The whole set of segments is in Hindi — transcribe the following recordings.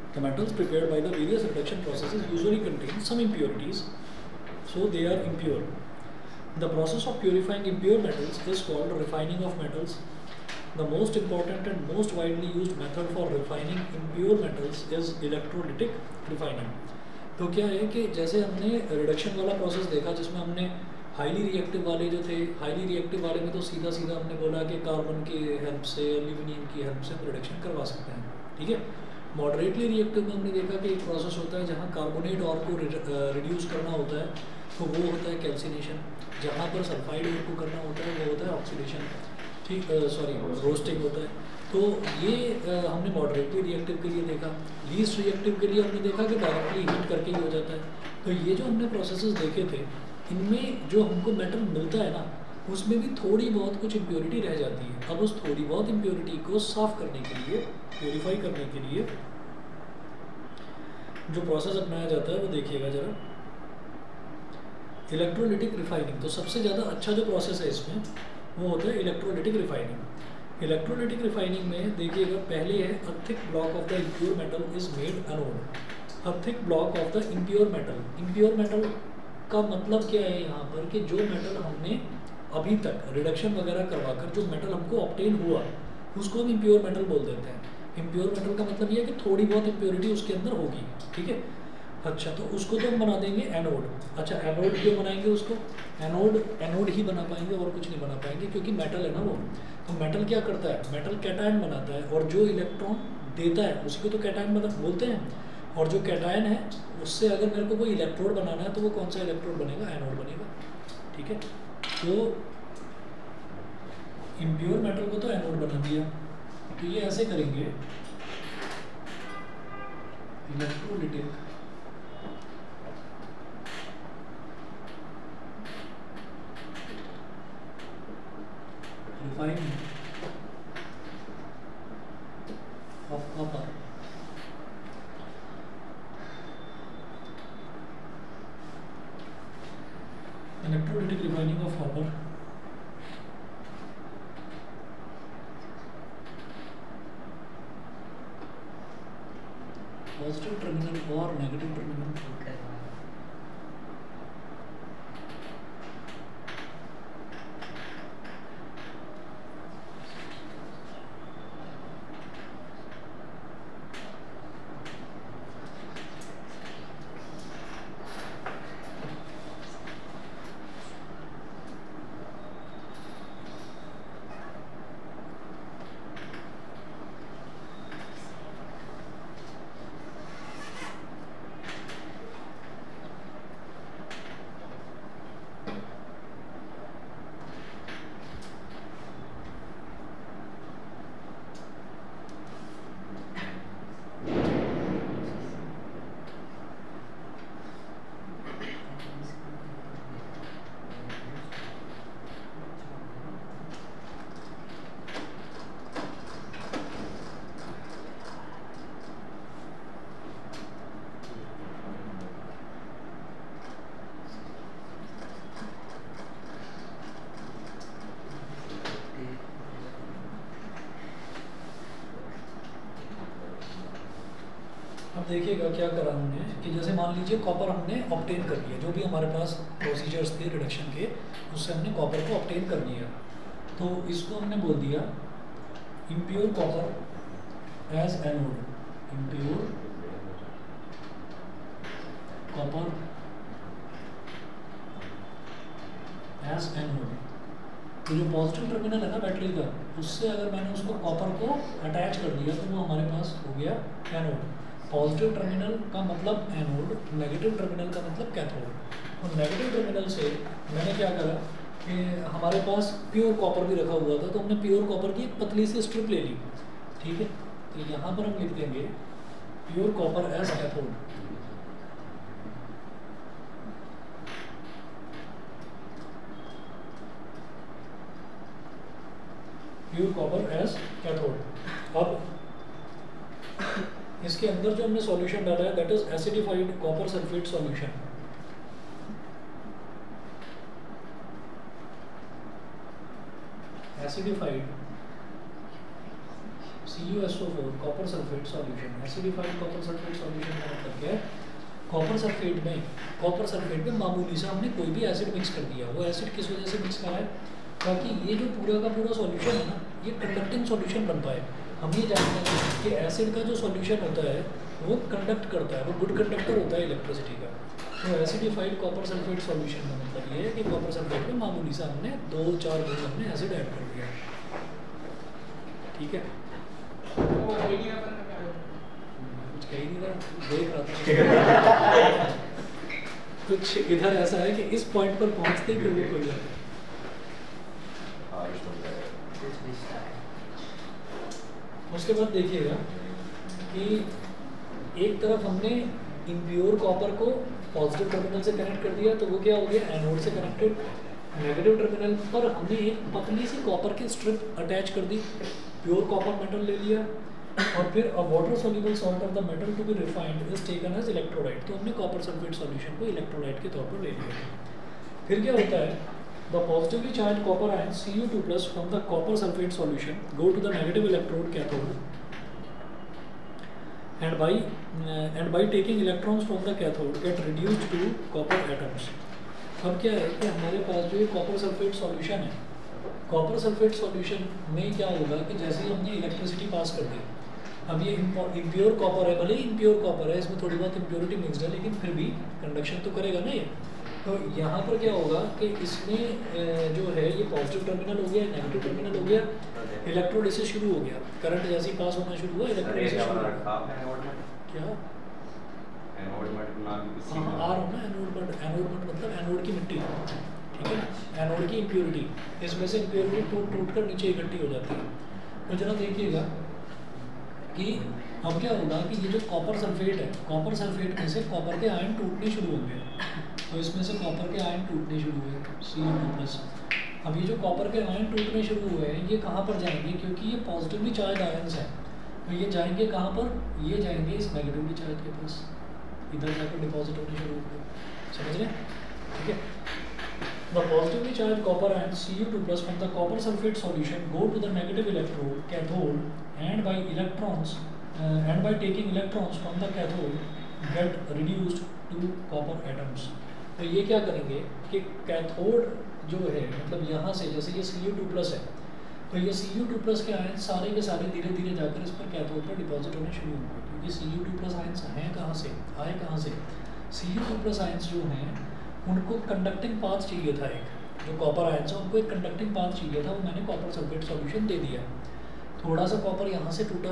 The metals prepared by the various reduction processes usually contain some impurities, so they are impure. The process of purifying impure metals is called refining of metals. The most important and most widely used method for refining impure metals is electrolytic refining. तो क्या है कि जैसे हमने रिडक्शन वाला प्रोसेस देखा जिसमें हमने हाईली रिएक्टिव वाले जो थे, हाईली रिएक्टिव वाले में तो सीधा सीधा हमने बोला कि कार्बन की हेल्प से, एल्यूमिनियम की हेल्प से हम रिडक्शन करवा सकते हैं, ठीक है। मॉडरेटली रिएक्टिव में हमने देखा कि एक प्रोसेस होता है जहाँ कार्बोनेट और को रिड्यूस करना होता है, तो वो होता है कैल्सिनेशन। जहाँ पर सल्फाइड और को करना होता है वो होता है ऑक्सीडेशन, ठीक, रोस्टिंग होता है। तो ये हमने मॉडरेटली रिएक्टिव के लिए देखा। लीस्ट रिएक्टिव के लिए हमने देखा कि डायरेक्टली हीट करके ही हो जाता है। तो ये जो हमने प्रोसेसेस देखे थे, इनमें जो हमको मेटल मिलता है ना, उसमें भी थोड़ी बहुत कुछ इम्प्योरिटी रह जाती है। अब उस थोड़ी बहुत इम्प्योरिटी को साफ करने के लिए, प्योरीफाई करने के लिए जो प्रोसेस अपनाया जाता है वो देखिएगा ज़रा, इलेक्ट्रोलिटिक रिफाइनिंग। तो सबसे ज़्यादा अच्छा जो प्रोसेस है इसमें वो होता है इलेक्ट्रोलिटिक रिफाइनिंग। इलेक्ट्रोलिटिक रिफाइनिंग में देखिएगा, पहले है a thick block of the impure metal is made anode. A thick block of the impure metal, impure metal का मतलब क्या है यहाँ पर कि जो मेटल हमने अभी तक रिडक्शन वगैरह करवाकर जो मेटल हमको ऑब्टेन हुआ उसको हम इम्प्योर मेटल बोल देते हैं। इम्प्योर मेटल का मतलब ये है कि थोड़ी बहुत इम्प्योरिटी उसके अंदर होगी, ठीक है। अच्छा, तो उसको तो हम बना देंगे एनोड। अच्छा, एनोड क्यों बनाएंगे उसको? एनोड ही बना पाएंगे और कुछ नहीं बना पाएंगे, क्योंकि मेटल है ना वो। तो मेटल क्या करता है? मेटल कैटायन बनाता है, और जो इलेक्ट्रॉन देता है उसी को तो कैटायन बोलते हैं। और जो कैटायन है उससे अगर मेरे को कोई इलेक्ट्रोड बनाना है तो वो कौन सा इलेक्ट्रोड बनेगा? एनोड बनेगा, ठीक है। तो इम्प्योर मेटल को तो एनोड बना दिया। तो ये ऐसे करेंगे, electrolytic refining of copper. Electrolytic refining of copper positive terminal और नेगेटिव टर्मिनल। देखिएगा क्या करा हमने कि जैसे मान लीजिए कॉपर हमने ऑब्टेन कर लिया, जो भी हमारे पास प्रोसीजर्स थे रिडक्शन के, उससे हमने कॉपर को ऑब्टेन कर लिया। तो इसको हमने बोल दिया impure copper as anode, impure copper as anode. तो जो पॉजिटिव टर्मिनल है ना बैटरी का, उससे अगर मैंने उसको कॉपर को अटैच कर दिया तो वो हमारे पास हो गया एनोड। पॉजिटिव टर्मिनल का मतलब एनोड, नेगेटिव टर्मिनल का मतलब कैथोड। और नेगेटिव टर्मिनल से मैंने क्या करा कि हमारे पास प्योर कॉपर भी रखा हुआ था, तो हमने प्योर कॉपर की एक पतली सी स्ट्रिप ले ली, ठीक है। तो यहाँ पर हम लिख देंगे pure copper as cathode. Pure copper as cathode. अब इसके अंदर जो हमने सॉल्यूशन डाला है that is acidified copper sulphate solution. Acidified CuSO4 copper sulphate solution, acidified copper sulphate solution का मतलब क्या है? कॉपर सल्फेट में मामूली सा हमने कोई भी एसिड मिक्स कर दिया। वो एसिड किस वजह से मिक्स करा है? ताकि ये जो पूरा का पूरा सॉल्यूशन है ना, ये कंडक्टिंग सॉल्यूशन बन पाए। हम ये जानते हैं कि एसिड का जो सॉल्यूशन होता है वो कंडक्ट करता है, वो गुड कंडक्टर होता है इलेक्ट्रिसिटी का। तो एसिडिफाइड कॉपर सल्फेट सॉल्यूशन का मतलब ये है कि कॉपर सल्फेट में मामूली सा हमने 2-4 घूंट हमने एसिड ऐड कर दिया। ठीक है, कुछ कह ही नहीं रहा, देख रहा था कुछ इधर ऐसा है कि इस पॉइंट पर पहुंचते ही फिर वो खुल जाता है। उसके बाद देखिएगा कि एक तरफ हमने इम्प्योर कॉपर को पॉजिटिव टर्मिनल से कनेक्ट कर दिया, तो वो क्या हो गया? एनोड से कनेक्टेड। नेगेटिव टर्मिनल पर हमने एक पतली सी कॉपर की स्ट्रिप अटैच कर दी, प्योर कॉपर मेटल ले लिया, और फिर a water soluble salt of the metal to be refined is taken as electrolyte. तो हमने कॉपर सल्फेट सॉल्यूशन को इलेक्ट्रोलाइट के तौर पर ले लिया। फिर क्या होता है? The positively charge copper ion Cu2+ from the copper sulphate solution go to the negative electrode cathode and by taking electrons from the cathode get reduced to copper atoms। अब क्या है कि हमारे पास जो ये कॉपर सल्फेट सॉल्यूशन है, कॉपर सल्फेट सॉल्यूशन में क्या होगा कि जैसे ही हमने इलेक्ट्रिसिटी पास कर दी, अब ये इम्प्योर कॉपर है, भले ही इम्प्योर कॉपर है, इसमें थोड़ी बहुत इम्प्योरिटी मिक्सड है, लेकिन फिर भी कंडक्शन तो करेगा ना ये। तो यहाँ पर क्या होगा कि इसमें जो है ये पॉजिटिव टर्मिनल हो गया, नेगेटिव टर्मिनल हो गया, इलेक्ट्रोड इससे शुरू हो गया, करंट जैसे ही पास होना शुरू हुआ इलेक्ट्रोड इससे शुरू हो गया। क्या एनोड मट मतलब एनोड की मिट्टी, ठीक है, एनोड की इम्प्योरिटी, इसमें से इम्प्योरिटी टूट कर नीचे इकट्ठी हो जाती है। तो जरा देखिएगा कि अब क्या होगा कि ये जो कॉपर सल्फेट है, कॉपर सल्फेट में से कॉपर के आयन टूटने शुरू होंगे, तो इसमें से कॉपर के आयन टूटने शुरू हुए Cu2+। अब ये जो कॉपर के आयन टूटने शुरू हुए हैं, ये कहाँ पर जाएंगे? क्योंकि ये पॉजिटिवली चार्ज आयन्स हैं, तो ये जाएंगे कहाँ पर? ये जाएंगे इस नेगेटिवली चार्ज के पास, इधर जाकर डिपॉजिट होने शुरू हो गए। समझ रहे हैं? ठीक है। The positively charged copper ions Cu2+ from the copper sulfate solution go to the negative electrode cathode and by taking electrons from the cathode get reduced to copper atoms। तो ये क्या करेंगे कि कैथोड जो है, मतलब यहाँ से जैसे ये Cu2+ है, तो ये Cu2+ के आयन सारे के सारे धीरे धीरे जाकर इस पर कैथोड पर डिपॉजिट होने शुरू होंगे। क्योंकि Cu2+ आयन्स हैं कहाँ से, आए कहाँ से? Cu2+ आयन्स जो हैं उनको कंडक्टिंग पाथ चाहिए था, एक जो कॉपर आयन्स है उनको एक कंडक्टिंग पाथ चाहिए था, वो मैंने कॉपर सल्फेट सॉल्यूशन दे दिया। थोड़ा सा कॉपर यहाँ से टूटा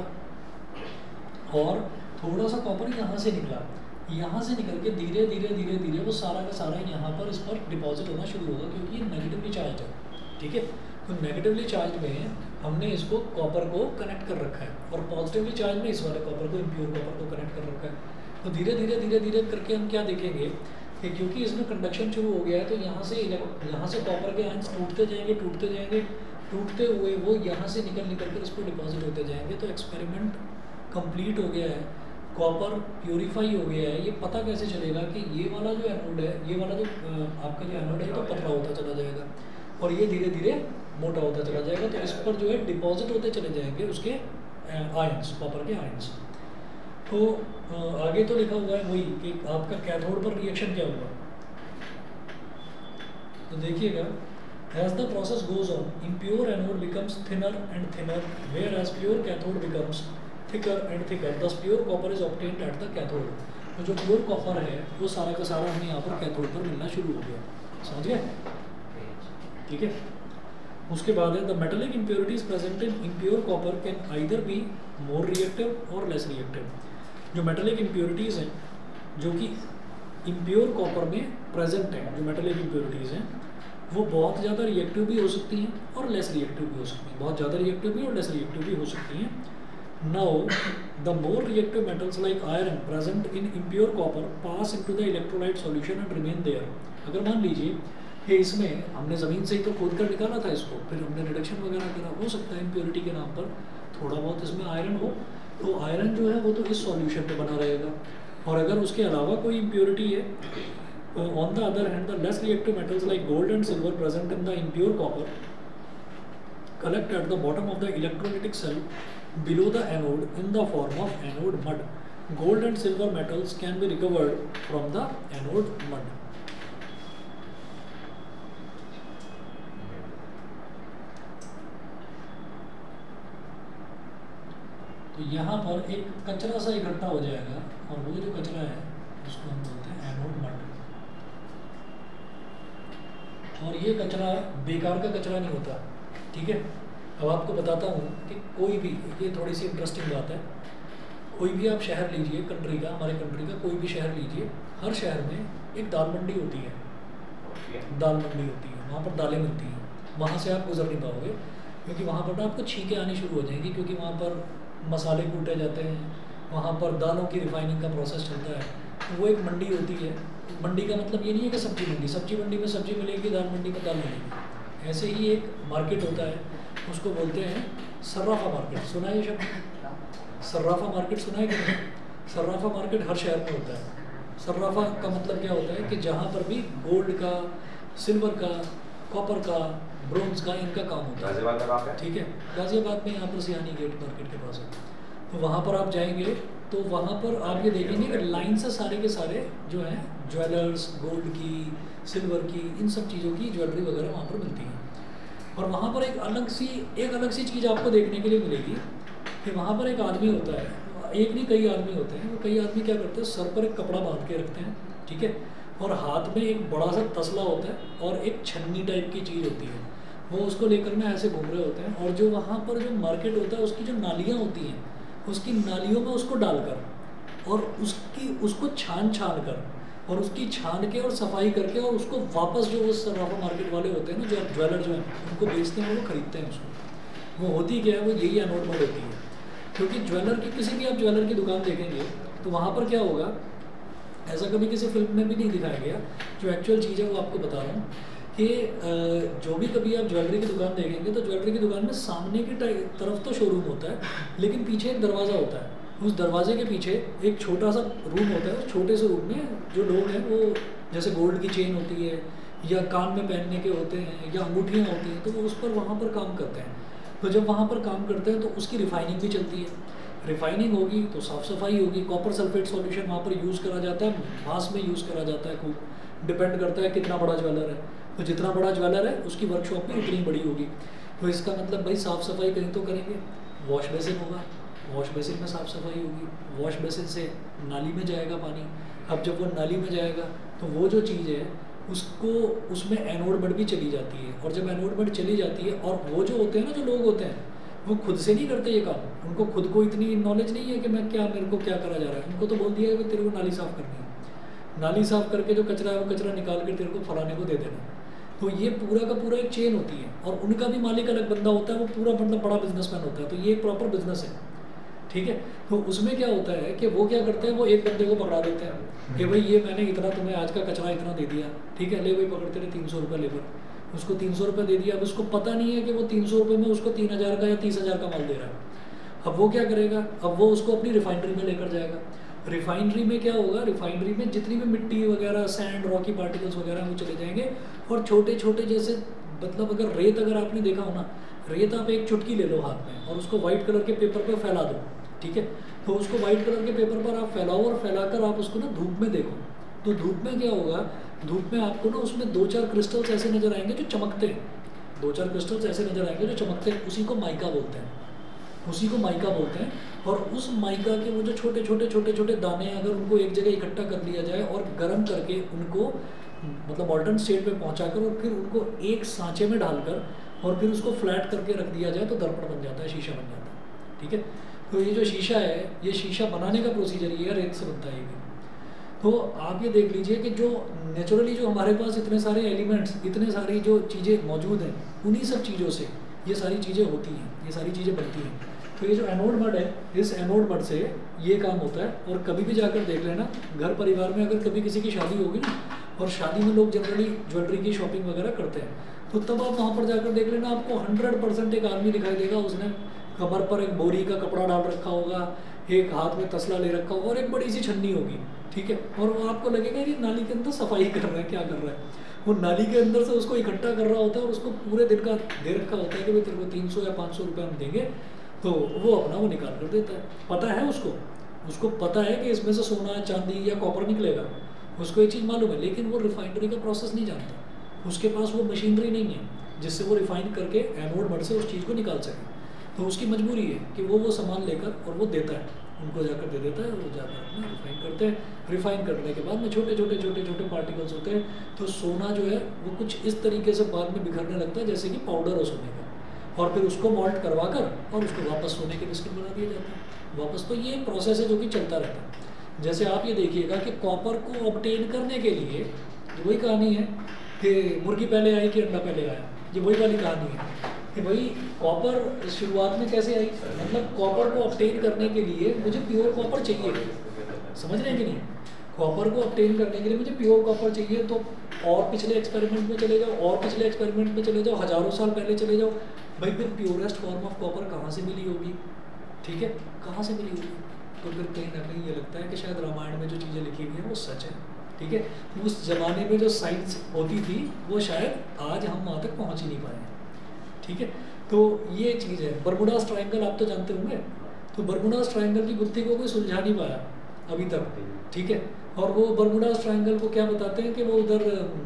और थोड़ा सा कॉपर यहाँ से निकला, यहाँ से निकल के धीरे धीरे वो सारा का सारा यहाँ पर इस पर डिपॉजिट होना शुरू होगा, क्योंकि ये नेगेटिवली चार्ज है। ठीक है, तो नेगेटिवली चार्ज में हमने इसको कॉपर को कनेक्ट कर रखा है, और पॉजिटिवली चार्ज में इस वाले कॉपर को, इम्प्योर कॉपर को कनेक्ट कर रखा है। तो धीरे धीरे करके हम क्या देखेंगे कि क्योंकि इसमें कंडक्शन शुरू हो गया है, तो यहाँ से कॉपर के आयन्स टूटते जाएंगे, टूटते हुए वो यहाँ से निकल कर इस पर डिपॉजिट होते जाएंगे। तो एक्सपेरिमेंट कंप्लीट हो गया है, कॉपर प्योरीफाई हो गया है। ये पता कैसे चलेगा कि ये वाला जो एनोड है, ये वाला जो आपका जो एनोड है, तो पतला होता चला जाएगा और ये धीरे धीरे मोटा होता चला जाएगा। तो इस पर जो है डिपॉजिट होते चले जाएंगे उसके आयन्स, कॉपर के आयन्स। तो आगे तो लिखा हुआ है वही कि आपका कैथोड पर रिएक्शन क्या हुआ। तो देखिएगा, as the process goes on, impure anode becomes thinner and thinner, whereas pure cathode becomes thicker and thicker. Thus pure copper is obtained at the cathode। तो जो प्योर कॉपर है वो सारा का सारा हमें यहाँ पर कैथोड पर मिलना शुरू हो गया। समझ गए? ठीक है। उसके बाद है the metallic impurities present in impure copper can either be more reactive और लेस रिएक्टिव। जो मेटेलिक इम्प्योरिटीज़ हैं जो कि इम्प्योर कॉपर में प्रेजेंट हैं, जो मेटेलिक इम्प्योरिटीज़ हैं वो बहुत ज़्यादा रिएक्टिव भी हो सकती हैं और लेस रिएक्टिव भी हो सकती हैं, बहुत ज़्यादा रिएक्टिव भी और लेस रिएक्टिव भी हो सकती हैं। Now the more reactive metals like iron present in impure copper pass into the electrolyte solution and remain there. अगर मान लीजिए कि इसमें हमने ज़मीन से ही तो खोद कर निकाला था इसको, फिर हमने रिडक्शन वगैरह करा, हो सकता है इम्प्योरिटी के नाम पर थोड़ा बहुत इसमें आयरन हो, तो आयरन जो है वो तो इस सॉल्यूशन पे बना रहेगा। और अगर उसके अलावा कोई इम्प्योरिटी है, on the other hand, the less reactive metals like gold and silver present in the impure copper collect at the bottom of the electrolytic cell below the anode in the form of anode mud. Gold and silver metals can be recovered from the anode mud. तो यहाँ पर एक कचरा सा इकट्ठा हो जाएगा और वो जो कचरा है उसको हम बोलते हैं एनोड मड। और ये कचरा बेकार का कचरा नहीं होता, ठीक है। अब आपको बताता हूँ कि कोई भी, ये थोड़ी सी इंटरेस्टिंग बात है, कोई भी आप शहर लीजिए कंट्री का, हमारे कंट्री का कोई भी शहर लीजिए, हर शहर में एक दाल मंडी होती है, दाल मंडी होती है, वहाँ पर दालें मिलती हैं। वहाँ से आप गुजर नहीं पाओगे क्योंकि वहाँ पर ना आपको छींकें आनी शुरू हो जाएंगी, क्योंकि वहाँ पर मसाले कूटे जाते हैं, वहाँ पर दालों की रिफाइनिंग का प्रोसेस चलता है। तो वो एक मंडी होती है। मंडी का मतलब ये नहीं है कि सब्जी मंडी, सब्जी मंडी में सब्जी मिलेगी, दाल मंडी में दाल मिलेगी। ऐसे ही एक मार्केट होता है, उसको बोलते हैं सर्राफा मार्केट। सुना है ये शब्द, सर्राफा मार्केट सुना है कि नहीं? सर्राफा मार्केट हर शहर में होता है। सर्राफा का मतलब क्या होता है कि जहाँ पर भी गोल्ड का, सिल्वर का, कॉपर का, ब्रोंज का, इनका काम होता है, ठीक है। गाजियाबाद में यहाँ पर सियानी गेट मार्केट के पास है। तो वहाँ पर आप जाएंगे तो वहाँ पर आप ये देखेंगे कि लाइन से सारे के सारे जो हैं ज्वेलर्स, गोल्ड की, सिल्वर की, इन सब चीज़ों की ज्वेलरी वगैरह वहाँ पर मिलती है। और वहाँ पर एक अलग सी चीज़ आपको देखने के लिए मिलेगी कि वहाँ पर एक आदमी होता है, एक नहीं कई आदमी होते हैं। वो कई आदमी क्या करते हैं, सर पर एक कपड़ा बांध के रखते हैं, ठीक है, और हाथ में एक बड़ा सा तसला होता है और एक छन्नी टाइप की चीज़ होती है, वो उसको लेकर ना ऐसे घूम रहे होते हैं। और जो वहाँ पर जो मार्केट होता है उसकी जो नालियाँ होती हैं, उसकी नालियों में उसको डालकर और उसको छान कर और उसकी छान के और सफाई करके और उसको वापस जो वो सर्राफा मार्केट वाले होते हैं ना, जो ज्वेलर जो हैं उनको बेचते हैं, वो खरीदते हैं उसको। वो होती क्या है, वो यही एनोड मड होती है। क्योंकि ज्वेलर की, किसी भी आप ज्वेलर की दुकान देखेंगे तो वहाँ पर क्या होगा, ऐसा कभी किसी फिल्म में भी नहीं दिखाया गया, जो एक्चुअल चीज़ है वो आपको बता रहा हूँ कि जो भी कभी आप ज्वेलरी की दुकान देखेंगे तो ज्वेलरी की दुकान में सामने की तरफ तो शोरूम होता है, लेकिन पीछे एक दरवाज़ा होता है। उस दरवाजे के पीछे एक छोटा सा रूम होता है। उस छोटे से रूम में जो लोग हैं वो जैसे गोल्ड की चेन होती है या कान में पहनने के होते हैं या अंगूठियाँ होती हैं, तो वो उस पर वहाँ पर काम करते हैं। तो जब वहाँ पर काम करते हैं तो उसकी रिफाइनिंग भी चलती है। रिफाइनिंग होगी तो साफ़ सफाई होगी, कॉपर सल्फेट सॉल्यूशन वहाँ पर यूज़ करा जाता है, मास में यूज़ करा जाता है खूब। डिपेंड करता है कितना बड़ा ज्वेलर है, तो जितना बड़ा ज्वेलर है उसकी वर्कशॉप भी उतनी बड़ी होगी। तो इसका मतलब भाई साफ़ सफाई कहीं तो करेंगे, वॉश बेसिन होगा, वॉश बेसिन में साफ़ सफाई होगी, वॉश बेसिन से नाली में जाएगा पानी। अब जब वो नाली में जाएगा तो वो जो चीज़ है उसको, उसमें एनोड मड भी चली जाती है। और जब एनोड मड चली जाती है, और वो जो होते हैं ना, जो लोग होते हैं वो खुद से नहीं करते ये काम, उनको खुद को इतनी नॉलेज नहीं है कि मैं क्या, मेरे को क्या करा जा रहा है। उनको तो बोल दिया है कि तेरे को नाली साफ़ करनी है, नाली साफ़ करके जो कचरा है वो कचरा निकाल कर तेरे को फलाने को दे देना। तो ये पूरा का पूरा एक चेन होती है, और उनका भी मालिक अलग बंदा होता है, वो पूरा मतलब बड़ा बिजनेसमैन होता है। तो ये एक प्रॉपर बिजनेस है, ठीक है। तो उसमें क्या होता है कि वो क्या करते हैं, वो एक बंदे को पकड़ा देते हैं कि भाई ये मैंने इतना, तुम्हें आज का कचरा इतना दे दिया, ठीक है, ले भाई पकड़ते रहे 300 रुपये लेबर, उसको 300 रुपये दे दिया। अब उसको पता नहीं है कि वो 300 रुपये में उसको 3000 का या 30,000 का माल दे रहा है। अब वो क्या करेगा, अब वो उसको अपनी रिफाइनरी में लेकर जाएगा। रिफाइनरी में क्या होगा, रिफाइनरी में जितनी भी मिट्टी वगैरह, सैंड, रॉकी पार्टिकल्स वगैरह वो चले जाएंगे। और छोटे छोटे जैसे, मतलब अगर रेत, अगर आपने देखा हो ना, रेत आप एक चुटकी ले लो हाथ में और उसको वाइट कलर के पेपर पर फैला दो, ठीक है। तो उसको वाइट कलर के पेपर पर आप फैलाओ और फैलाकर आप उसको ना धूप में देखो। तो धूप में क्या होगा, धूप में आपको ना उसमें 2-4 क्रिस्टल्स ऐसे नज़र आएंगे जो चमकते हैं, 2-4 क्रिस्टल्स ऐसे नज़र आएंगे जो चमकते हैं, उसी को माइका बोलते हैं, उसी को माइका बोलते हैं। और उस माइका के वो जो छोटे छोटे दाने हैं, अगर उनको एक जगह इकट्ठा कर लिया जाए और गर्म करके उनको मतलब मॉल्टन स्टेट में पहुंचाकर और फिर उनको एक सांचे में डालकर और फिर उसको फ्लैट करके रख दिया जाए तो दर्पण बन जाता है, शीशा बन जाता है, ठीक है। तो ये जो शीशा है, ये शीशा बनाने का प्रोसीजर ये रेत से बनता है ये भी। तो आप ये देख लीजिए कि जो नेचुरली जो हमारे पास इतने सारे एलिमेंट्स, इतने सारी जो चीज़ें मौजूद हैं, उन्हीं सब चीज़ों से ये सारी चीज़ें होती हैं, ये सारी चीज़ें बनती हैं। तो ये जो एनोड मड है, इस एनोड मड से ये काम होता है। और कभी भी जाकर देख लेना, घर परिवार में अगर कभी किसी की शादी होगी ना, और शादी में लोग जनरली ज्वेलरी की शॉपिंग वगैरह करते हैं, तो तब आप वहाँ पर जाकर देख लेना, आपको 100% एक आदमी दिखाई देगा, उसने कमर पर एक बोरी का कपड़ा डाल रखा होगा, एक हाथ में तसला ले रखा होगा और एक बड़ी सी छन्नी होगी, ठीक है। और वो आपको लगेगा कि नाली के अंदर सफाई कर रहा है, क्या कर रहा है, वो नाली के अंदर से उसको इकट्ठा कर रहा होता है और उसको पूरे दिन का दे रखा होता है कि भाई तेरे को 300 या 500 रुपये हम देंगे तो वो अपना वो निकाल कर देता है, पता है उसको पता है कि इसमें से सोना चांदी या कॉपर निकलेगा, उसको ये चीज़ मालूम है, लेकिन वो रिफाइनरी का प्रोसेस नहीं जानता, उसके पास वो मशीनरी नहीं है जिससे वो रिफाइन करके एनोड मड से उस चीज़ को निकाल सके। तो उसकी मजबूरी है कि वो सामान लेकर और वो देता है, उनको जाकर दे देता है, वो जाकर अपना रिफाइन करते हैं। रिफाइन करने के बाद में छोटे छोटे पार्टिकल्स होते हैं, तो सोना जो है वो कुछ इस तरीके से बाद में बिखरने लगता है जैसे कि पाउडर हो सोने का, और फिर उसको मॉल्ट करवा कर और उसको वापस सोने के बिस्किट बना दिए जाते हैं वापस। तो ये प्रोसेस है जो कि चलता रहता है। जैसे आप ये देखिएगा कि कॉपर को ऑब्टेन करने के लिए वही कहानी है कि मुर्गी पहले आई कि अंडा पहले आया, ये वही वाली कहानी है कि भाई कॉपर शुरुआत में कैसे आई, मतलब कॉपर को ऑब्टेन करने के लिए मुझे प्योर कॉपर चाहिए, समझ रहे हैं कि नहीं? कॉपर को ऑब्टेन करने के लिए मुझे प्योर कॉपर चाहिए, तो और पिछले एक्सपेरिमेंट में चले जाओ, और पिछले एक्सपेरिमेंट में चले जाओ, हज़ारों साल पहले चले जाओ, भाई फिर प्योरेस्ट फॉर्म ऑफ कॉपर कहाँ से मिली होगी? ठीक है, कहाँ से मिली होगी? तो फिर कहीं ना कहीं ये लगता है कि शायद रामायण में जो चीज़ें लिखी हुई हैं वो सच है। ठीक है, उस ज़माने में जो साइंस होती थी वो शायद आज हम वहाँ तक पहुँच ही नहीं पाए हैं। ठीक है, तो ये चीज़ है। बरमुडास ट्रायंगल आप तो जानते होंगे, तो बरमुडास ट्रायंगल की गुत्थी को कोई सुलझा नहीं पाया अभी तक। ठीक है, और वो बरमुडास ट्रायंगल को क्या बताते हैं कि वो उधर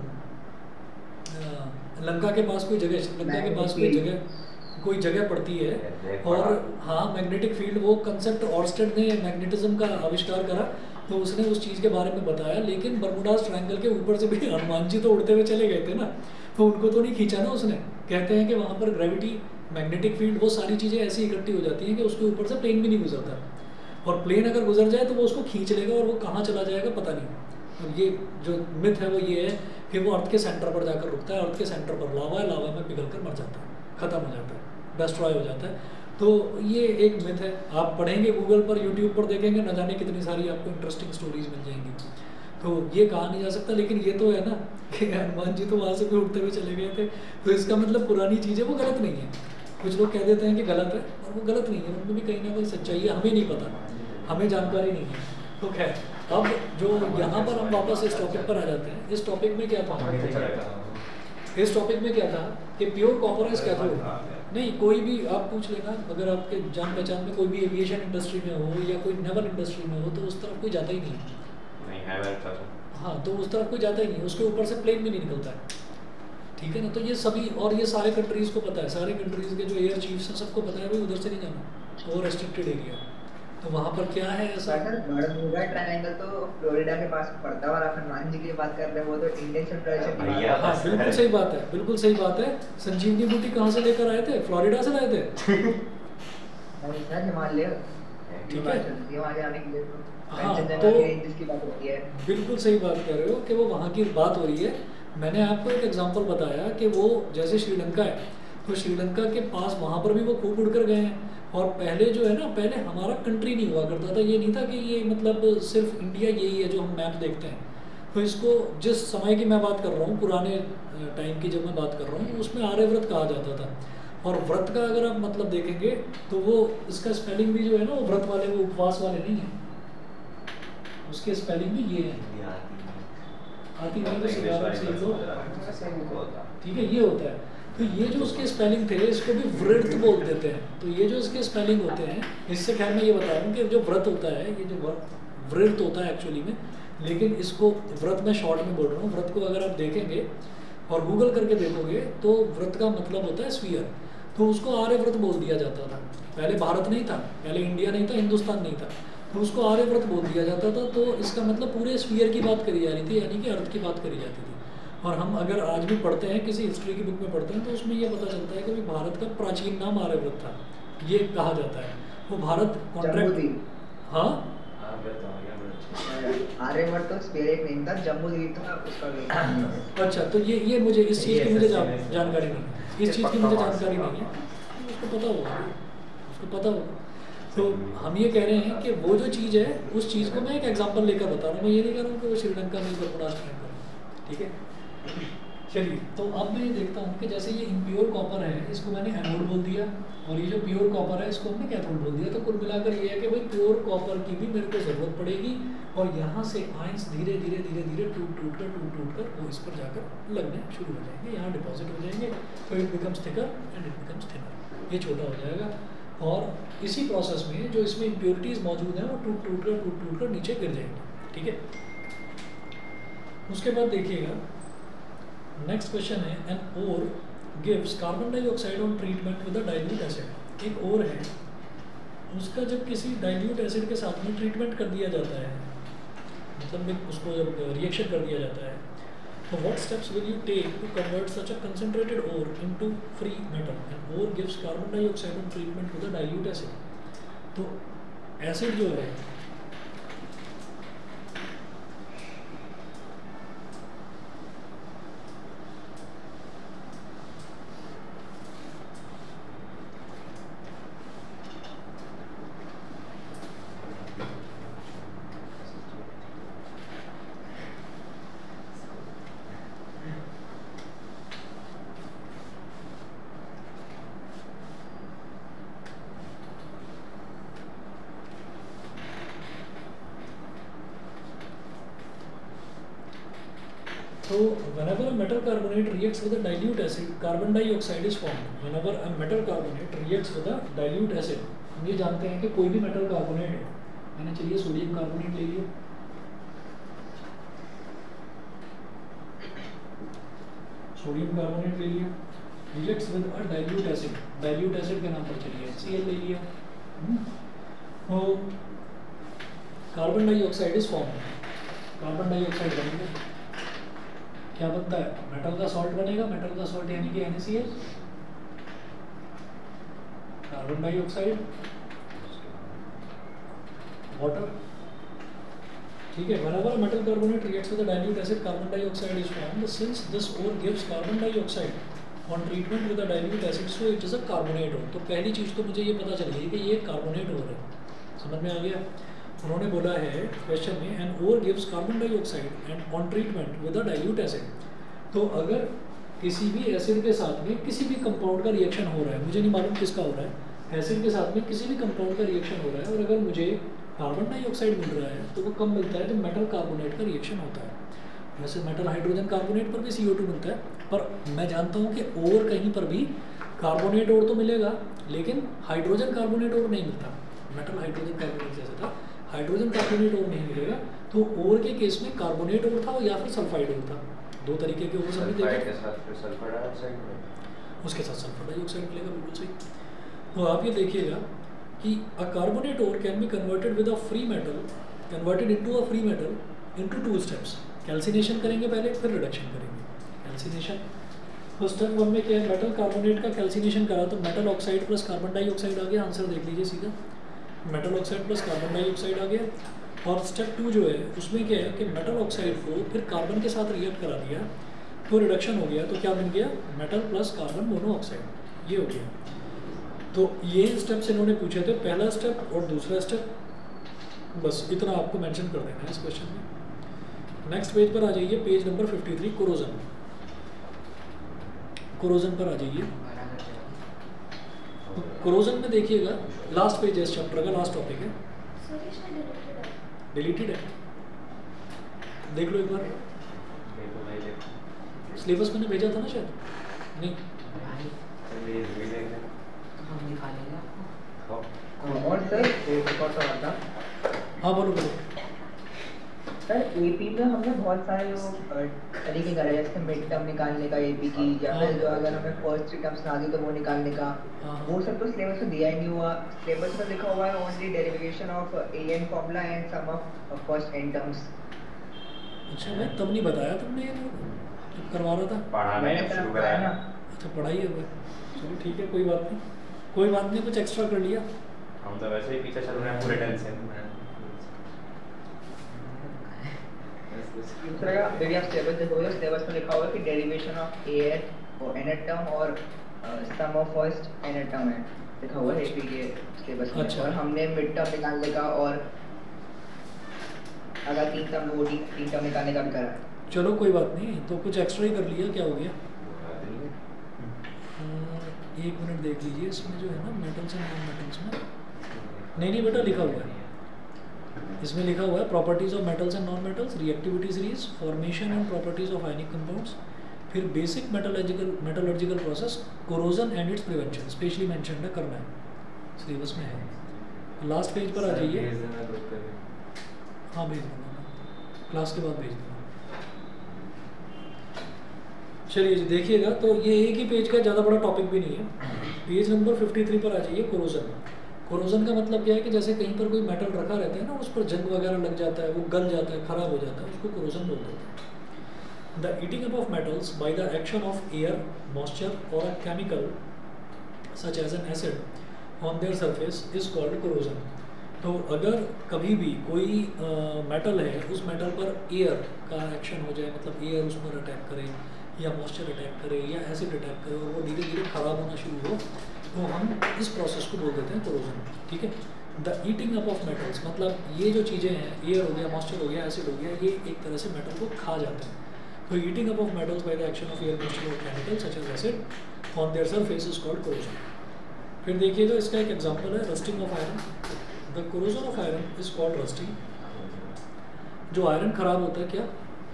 लंका के पास कोई जगह, लंका के पास कोई जगह पड़ती है, और हाँ मैग्नेटिक फील्ड, वो कंसेप्ट ऑर्स्टेड ने मैग्नेटिज्म का आविष्कार करा, तो उसने उस चीज़ के बारे में बताया। लेकिन बरमुडास ट्रायंगल के ऊपर से भी हनुमान जी तो उड़ते हुए चले गए थे ना, तो उनको तो नहीं खींचा ना उसने। कहते हैं कि वहाँ पर ग्रेविटी, मैग्नेटिक फील्ड, वो सारी चीज़ें ऐसी इकट्ठी हो जाती हैं कि उसके ऊपर से प्लेन भी नहीं गुजरता, और प्लेन अगर गुजर जाए तो वो उसको खींच लेगा और वो कहाँ चला जाएगा पता नहीं। और ये जो मिथ है वो ये है कि वो अर्थ के सेंटर पर जाकर रुकता है, अर्थ के सेंटर पर लावा है, लावा में पिघल कर मर जाता है, ख़त्म हो जाता है, डिस्ट्रॉय हो जाता है। तो ये एक मिथ है, आप पढ़ेंगे गूगल पर, यूट्यूब पर देखेंगे, न जाने कितनी सारी आपको इंटरेस्टिंग स्टोरीज मिल जाएंगी। तो ये कहा नहीं जा सकता, लेकिन ये तो है ना कि हनुमान जी तो वहाँ से भी उठते हुए चले गए थे, तो इसका मतलब पुरानी चीज़ें वो गलत नहीं है। कुछ लोग कह देते हैं कि गलत है, और वो गलत नहीं है, उनमें भी कहीं ना कहीं सच्चाई है, हमें नहीं पता, हमें जानकारी नहीं है। तो खैर, अब जो यहाँ पर हम वापस इस टॉपिक पर आ जाते हैं। इस टॉपिक में क्या था कि प्योर कॉपर इज कैथोड। नहीं, कोई भी आप पूछ लेना, अगर आपके जान पहचान में कोई भी एविएशन इंडस्ट्री में हो या कोई नेवल इंडस्ट्री में हो, तो उस तरफ कोई जाता ही नहीं है। हाँ, तो उस तरफ कोई जाता ही नहीं, उसके ऊपर से प्लेन भी नहीं निकलता है। ठीक है ना, तो ये सभी, और ये सारे कंट्रीज़ को पता है, सारे कंट्रीज़ के जो एयर चीफ्स हैं सबको पता है भाई उधर से नहीं जाना, वो रेस्ट्रिक्टेड एरिया। तो वहाँ पर क्या है ऐसा? बरमूडा ट्रायंगल तो फ्लोरिडा के पास पड़ता है, और आप हनुमान जी की बात कर रहे हैं, वो तो इंडियन सब्सिडियरी की बात है। हाँ, बिल्कुल सही बात है, बिल्कुल सही बात है। संजीवनी बूटी कहाँ से लेकर आए थे? फ्लोरिडा से लाए थे। हिमालय, ठीक है, वहाँ जाने के लिए हाँ, तो बिल्कुल सही बात कह रहे हो कि वो वहाँ की बात हो रही है। मैंने आपको एक एग्जांपल बताया कि वो जैसे श्रीलंका है, तो श्रीलंका के पास वहाँ पर भी वो खूब उड़ कर गए हैं। और पहले जो है ना, पहले हमारा कंट्री नहीं हुआ करता था, ये नहीं था कि ये मतलब सिर्फ इंडिया यही है जो हम मैप देखते हैं। तो इसको, जिस समय की मैं बात कर रहा हूँ, पुराने टाइम की जब मैं बात कर रहा हूँ, उसमें आर्यव्रत कहा जाता था। और व्रत का अगर आप मतलब देखेंगे तो वो इसका स्पेलिंग भी जो है ना, वो व्रत वाले, वो उपवास वाले नहीं है, उसके स्पेलिंग भी ये है, आती नहीं तो ठीक है, ये होता है। तो ये जो उसके स्पेलिंग थे, इसको भी व्रत बोल देते हैं। तो ये जो इसके स्पेलिंग होते हैं, इससे खैर मैं ये बता रहा हूँ कि जो व्रत होता है, ये जो व्रत होता है एक्चुअली में, लेकिन इसको व्रत में शॉर्ट में बोल रहा हूँ। व्रत को अगर आप देखेंगे और गूगल करके देखोगे तो व्रत का मतलब होता है स्फीयर। तो उसको आर्यव्रत बोल दिया जाता था। पहले भारत नहीं था, पहले इंडिया नहीं था, हिंदुस्तान नहीं था, तो उसको आर्यव्रत बोल दिया जाता था। तो इसका मतलब पूरे स्फीयर की बात करी जा रही थी, यानी कि अर्थ की बात करी जाती थी। और हम अगर आज भी पढ़ते हैं, किसी हिस्ट्री की बुक में पढ़ते हैं, तो उसमें ये पता चलता है कि भारत का प्राचीन नाम आर्यव्रत था, ये कहा जाता है। वो भारत कॉन्ट्रैक्ट, हाँ आर्यभट्ट तो स्पिरिट नेम था, जम्बूद्वीप था उसका। अच्छा, तो ये मुझे इस चीज़ की मुझे जानकारी नहीं है, इस चीज़ की मुझे जानकारी नहीं है, उसको पता होगा, उसको पता होगा। तो हम ये कह रहे हैं कि वो जो चीज़ है, उस चीज़ को मैं एक एग्जांपल लेकर बता रहा हूँ। मैं ये नहीं कह रहा हूँ कि वो श्रीलंका में बर्मुडास ट्रायंगल, ठीक है। चलिए, तो अब मैं ये देखता हूँ कि जैसे ये इम्प्योर कॉपर है, इसको मैंने एनोड बोल दिया, और ये जो प्योर कॉपर है इसको हमने कैथोड बोल दिया। तो कुल मिलाकर ये है कि भाई प्योर कॉपर की भी मेरे को ज़रूरत पड़ेगी, और यहाँ से आयंस धीरे धीरे धीरे धीरे टूट कर वो इस पर जाकर लगने शुरू हो जाएंगे, यहाँ डिपॉजिट हो जाएंगे। तो it becomes thicker and it becomes thinner, ये छोटा हो जाएगा। और इसी प्रोसेस में जो इसमें इम्प्योरिटीज़ मौजूद हैं वो टूट कर नीचे गिर जाएंगी, ठीक है। उसके बाद देखिएगा नेक्स्ट क्वेश्चन है, an ore gives carbon dioxide on treatment with a dilute acid. एक और है, उसका जब किसी डाइल्यूट एसिड के साथ में ट्रीटमेंट कर दिया जाता है, मतलब उसको जब रिएक्शन कर दिया जाता है, तो what steps will you take to convert such a concentrated ore into free metal. And ore gives carbon dioxide on treatment with a dilute acid. तो एसिड जो है so whenever a metal carbonate reacts with a dilute acid, carbon dioxide is formed. Whenever a metal carbonate reacts with a dilute acid, हम ये जानते हैं कि कोई भी मेटल कार्बोनेट है, मैंने चलिए सोडियम कार्बोनेट ले लिया, सोडियम कार्बोनेट ले लिया, reacts with a dilute acid, dilute acid के नाम पर चलिए HCl ले लिया, तो carbon dioxide is form, carbon dioxide बनेगा, क्या बनता है, मेटल का सॉल्ट बनेगा, मेटल का सॉल्ट यानी कि NaCl, कार्बन डाइऑक्साइड, वाटर, ठीक है। whenever a metal carbonate reacts with a dilute acid, carbon dioxide is formed. Since this ore gives carbon dioxide on treatment with a dilute acid, so it is a carbonate ore. तो पहली चीज़ तो मुझे ये पता चल गई कि ये कार्बोनेट ore है, समझ में आ गया। उन्होंने बोला है क्वेश्चन में, an ore gives carbon dioxide and on treatment with a dilute acid. तो अगर किसी भी एसिड के साथ में किसी भी कंपाउंड का रिएक्शन हो रहा है, मुझे नहीं मालूम किसका हो रहा है, एसिड के साथ में किसी भी कंपाउंड का रिएक्शन हो रहा है, और अगर मुझे कार्बन डाइऑक्साइड मिल रहा है, तो वो कब मिलता है, जब मेटल कार्बोनेट का रिएक्शन होता है। वैसे मेटल हाइड्रोजन कार्बोनेट पर भी CO2 मिलता है, पर मैं जानता हूँ कि और कहीं पर भी कार्बोनेट और तो मिलेगा, लेकिन हाइड्रोजन कार्बोनेट और नहीं मिलता। मेटल हाइड्रोजन कार्बोनेट जैसा था, हाइड्रोजन कार्बोनेट और नहीं मिलेगा। तो और के केस में कार्बोनेट और था या फिर सल्फाइड और था, दो तरीके के और सभी देखे, उसके साथ सल्फर डाइऑक्साइड मिलेगा, बिल्कुल सही। तो आप ये देखिएगा कि a carbonate ore can be converted with a free metal, converted into a free metal into 2 steps. Calcination करेंगे पहले, फिर रिडक्शन करेंगे। कैल्सिनेशन तो स्टेप 1 में क्या है, मेटल कार्बोनेट का कैल्सिनेशन करा तो metal oxide plus carbon dioxide आ गया, आंसर देख लीजिए सीधा, metal oxide plus carbon dioxide आ गया। और स्टेप 2 जो है उसमें क्या है कि मेटल ऑक्साइड को फिर कार्बन के साथ रिएक्ट करा दिया, तो रिडक्शन हो गया, तो क्या बन गया, मेटल प्लस कार्बन मोनोऑक्साइड, ये हो गया। तो ये स्टेप्स इन्होंने पूछे थे, पहला स्टेप और दूसरा स्टेप, बस इतना आपको मेंशन कर देना है इस क्वेश्चन में। नेक्स्ट पेज पर आ जाइए, पेज नंबर 53, कोरोजन, कोरोजन पर आ जाइए। तो कोरोजन में देखिएगा लास्ट पेज है इस चैप्टर का, लास्ट टॉपिक है, डिलीटेड है, देख लो एक बार, सिलेबस मैंने भेजा था ना शायद, नहीं और सर एक और सवाल था। हाँ बोलो बोलो। सर एपी में हमने बहुत सारे वो तरीके करे, जैसे मिड टर्म निकालने का एपी की, या फिर जो अगर हमें फर्स्ट टर्म्स ना दी तो वो निकालने का, वो सब तो सिलेबस में दिया ही नहीं हुआ। सिलेबस में लिखा हुआ है only derivation of n formula and sum of first n terms. अच्छा मैं तब नहीं बताया तुमने, ये जब करवा रहा था पढ़ाना है, शुरू कराया ना। अच्छा पढ़ाई है वो, चलो ठीक है, कोई बात नहीं, कोई बात नहीं, कुछ एक्स्ट्रा कर लिया। हम तो वैसे ही पीछे चल रहे हैं पूरे ढंग से। दूसरा यदि आप सिलेबस देखोगे तो सिलेबस में लिखा हुआ है कि डेरिवेशन ऑफ एन और एन टर्म और sum of first n term है, लिखा हुआ है एपी के सिलेबस में। अच्छा। और हमने मिड टर्म निकालने का और अगर 3 टर्म वो 3 टर्म निकालने का भी करा। चलो कोई बात नहीं, तो कुछ एक्स्ट्रा ही कर लिया, क्या हो गया। एक मिनट देख लीजिए, इसमें जो है ना मेटल्स एंड नॉन मेटल्स में, नहीं बेटा लिखा हुआ है, इसमें लिखा हुआ है properties of metals and non metals, reactivity series, formation and properties of ionic compounds, फिर basic metallurgical process, corrosion and its prevention, specially mentioned है, करना है, सिलेबस में है। लास्ट पेज पर आ जाइए। हाँ भेज दूँगा, क्लास के बाद भेज दूँगा। चलिए जी देखिएगा, तो ये एक ही पेज का, ज़्यादा बड़ा टॉपिक भी नहीं है। पेज नंबर 53 पर आ जाइए। कोरोजन। कोरोजन का मतलब क्या है कि जैसे कहीं पर कोई मेटल रखा रहता है ना, उस पर जंग वगैरह लग जाता है, वो गल जाता है, ख़राब हो जाता है, उसको कोरोजन बोलते हैं। The eating up of metals by the action of air, moisture और a chemical such as an acid on their surface is called corrosion. तो अगर कभी भी कोई मेटल है, उस मेटल पर एयर का एक्शन हो जाए, मतलब एयर उस पर अटैक करे या मॉइस्चर अटैक करे या एसिड अटैक करे और वो धीरे धीरे ख़राब होना शुरू हो, तो हम इस प्रोसेस को बोल देते हैं कोरोजन। ठीक है। The eating up of metals मतलब ये जो चीज़ें हैं, एयर हो गया, मॉइस्चर हो गया, एसिड हो गया, ये एक तरह से मेटल को खा जाते हैं। तो eating up of metals by the action of air, moisture और chemical such as acid on their surface is called corrosion. फिर देखिएगा, इसका एक एग्जाम्पल है rusting of iron. The corrosion of iron is called rusting. जो आयरन खराब होता है, क्या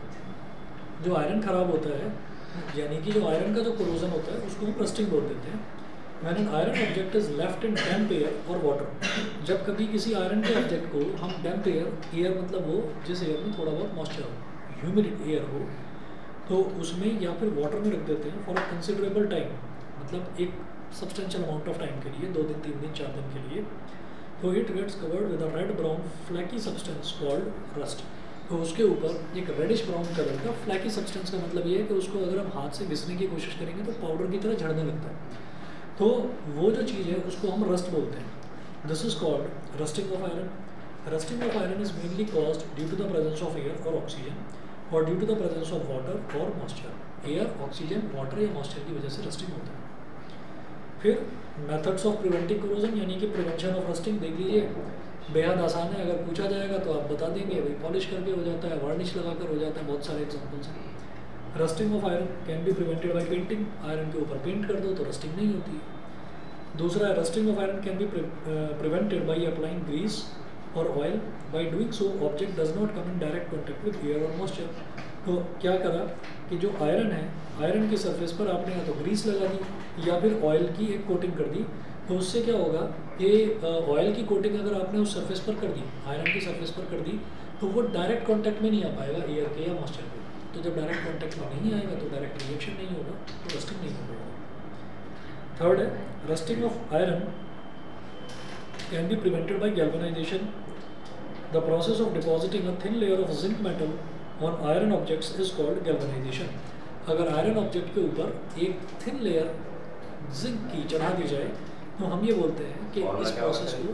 जो आयरन खराब होता है, यानी कि जो आयरन का जो कोरोजन होता है, उसको हम रस्टिंग बोल देते हैं। When an iron object is left in damp air or water, जब कभी किसी आयरन के ऑब्जेक्ट को हम डैम्प एयर, एयर मतलब वो जिस एयर में थोड़ा बहुत मॉइस्चर हो, ह्यूमिड एयर हो, तो उसमें या फिर वाटर में रख देते हैं फॉर अ कंसिडरेबल टाइम, मतलब एक सब्सटेंशियल अमाउंट ऑफ टाइम के लिए, 2 दिन 3 दिन 4 दिन के लिए, तो it gets covered with a red brown flaky substance called rust. तो उसके ऊपर एक रेडिश ब्राउन कलर का फ्लैकी सब्सटेंस का मतलब ये है कि उसको अगर हम हाथ से घिसने की कोशिश करेंगे तो पाउडर की तरह झड़ने लगता है। तो वो जो चीज़ है उसको हम रस्ट बोलते हैं। This is called rusting of iron. Rusting of iron is mainly caused due to the presence of air और ऑक्सीजन और due to the presence of water और मॉइस्चर। एयर, ऑक्सीजन, वाटर या मॉइस्चर की वजह से रस्टिंग होता है। फिर मेथड्स ऑफ प्रिवेंटिंग कोरोजन यानी कि प्रिवेंशन ऑफ रस्टिंग देख लीजिए, बेहद आसान है। अगर पूछा जाएगा तो आप बता देंगे, भाई पॉलिश करके हो जाता है, वार्निश लगाकर हो जाता है, बहुत सारे एग्जाम्पल्स हैं। Rusting of iron can be prevented by painting. Iron के ऊपर पेंट कर दो तो रस्टिंग नहीं होती है। दूसरा है rusting of iron can be prevented by applying grease और oil. By doing so object does not come in direct contact with air और मॉइस्चर। तो क्या करा कि जो आयरन है, आयरन के सरफेस पर आपने या तो ग्रीस लगा दी या फिर ऑयल की एक कोटिंग कर दी, तो उससे क्या होगा कि ऑयल की कोटिंग अगर आपने उस सरफेस पर कर दी, आयरन की सरफेस पर कर दी, तो वो डायरेक्ट कांटेक्ट में नहीं आ पाएगा एयर के या मॉइस्चर के। तो जब डायरेक्ट कांटेक्ट में नहीं आएगा तो डायरेक्ट रिएक्शन नहीं होगा, तो रस्टिंग नहीं होगा। थर्ड है rusting of iron can be prevented by galvanisation. The process of depositing a thin layer of zinc metal on iron objects is called galvanisation. अगर आयरन ऑब्जेक्ट के ऊपर एक थिन लेयर जिंक की चढ़ा दी जाए तो हम ये बोलते हैं कि इस प्रोसेस को,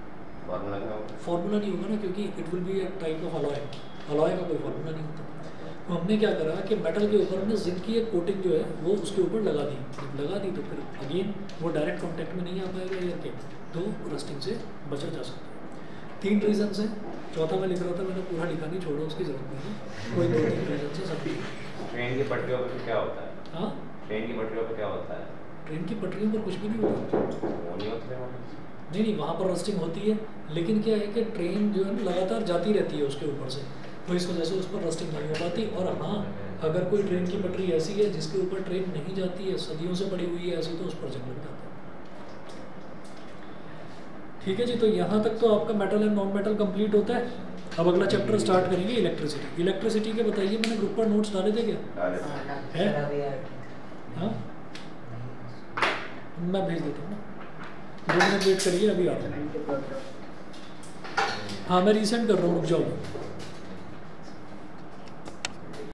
फार्मूला नहीं होगा ना, क्योंकि it will be a type of alloy. Alloy का कोई फार्मूला नहीं होता। तो हमने क्या करा कि मेटल के ऊपर हमने जिंक की एक कोटिंग जो है वो उसके ऊपर लगा दी। जब लगा दी तो फिर अगेन वो डायरेक्ट कॉन्टैक्ट में नहीं आ पाएगा एयर के, तो रस्टिंग से बचा जा सकता है। 3 रीजन है। चौथा मैं लिख रहा था, मैंने पूरा लिखा नहीं, छोड़ो, उसकी जरूरत नहीं है। कोई 2-3 रीजन है सब। ट्रेन की पटरियों पर क्या होता है? हाँ, ट्रेन की पटरियों पर क्या होता है? ट्रेन की पटरियों पर कुछ भी नहीं होता। वो नहीं होता है? नहीं, वहाँ पर रस्टिंग होती है, लेकिन क्या है कि ट्रेन जो है लगातार जाती रहती है उसके ऊपर से, तो इस वजह से उस पर रस्टिंग नहीं हो पाती। और हाँ, अगर कोई ट्रेन की पटरी ऐसी है जिसके ऊपर ट्रेन नहीं जाती है, सदियों से पड़ी हुई है ऐसी, तो उस पर जंग लग जाता है। ठीक है जी, तो यहाँ तक तो आपका metal and non metal complete होता है। अब अगला चैप्टर स्टार्ट करेंगे इलेक्ट्रिसिटी। इलेक्ट्रिसिटी के बताइए, मैंने ग्रुप पर नोट्स डाले थे क्या? हाँ, मैं भेज देता हूँ, 2 मिनट वेट करिए, अभी आता हूँ। हाँ, मैं रीसेंड कर रहा हूँ, रुक जाओ।